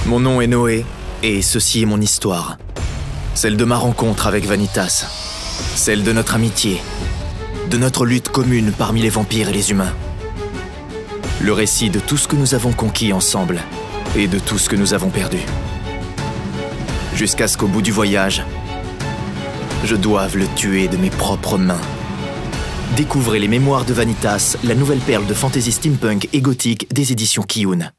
Mon nom est Noé, et ceci est mon histoire. Celle de ma rencontre avec Vanitas. Celle de notre amitié. De notre lutte commune parmi les vampires et les humains. Le récit de tout ce que nous avons conquis ensemble, et de tout ce que nous avons perdu. Jusqu'à ce qu'au bout du voyage, je doive le tuer de mes propres mains. Découvrez les mémoires de Vanitas, la nouvelle perle de fantasy steampunk et gothique des éditions Kiyun.